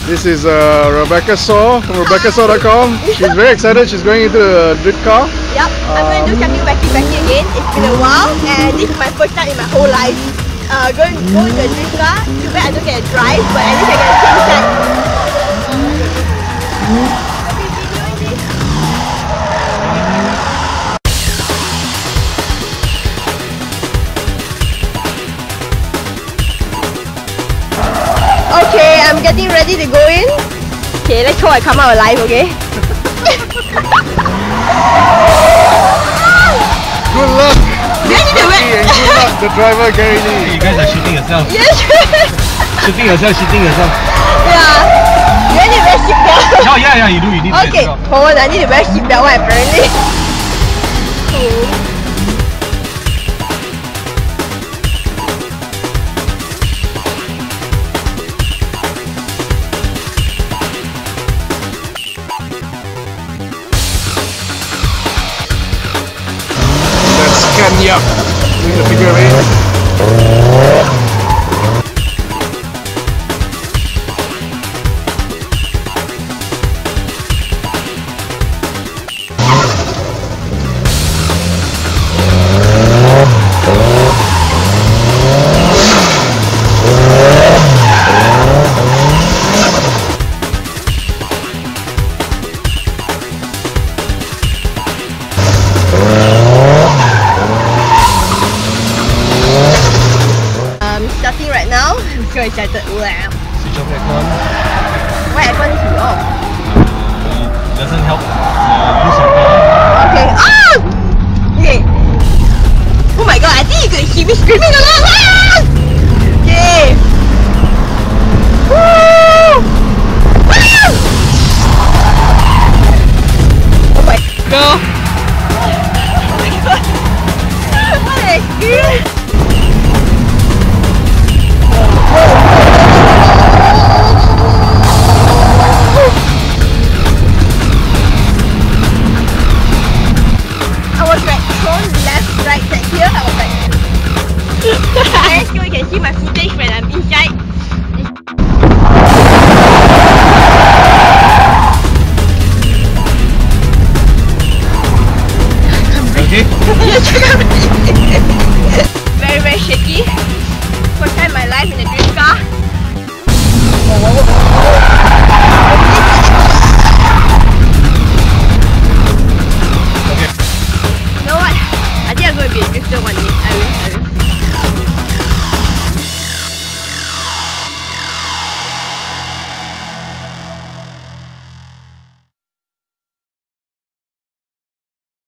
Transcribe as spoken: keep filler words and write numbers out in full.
This is uh, Rebecca Saw from rebecca saw dot com. She's very excited. She's going into a drift car. Yep, I'm going to do something wacky wacky again. It's been a while and this is my first time in my whole life. Uh, going to go into a drift car. Too bad I don't get a drive, but at least I get a change that. Okay, I'm getting ready to go in. Okay, let's hope I come out alive, okay? Good luck! You need to wait. And good luck, the driver Gary Lee. You guys are shooting yourself. Yes! Shooting yourself, shooting yourself. Yeah. You need to wear seatbelt. Oh yeah, yeah, you do, you need to Okay, wear seatbelt. hold on, I need to wear seatbelt one apparently. Kenya. Doing the figure eight. Starting right now, I'm so excited. Wow. Switch off aircon. Why aircon is off? Uh, doesn't help uh, use your power. Okay. Ah! Okay. Oh my god, I think you could hear me screaming a lot. Ah! Okay. Woo! Woo! Oh my god. Oh my god. What an experience. Left, right, back here, I was like, I still can see my footage.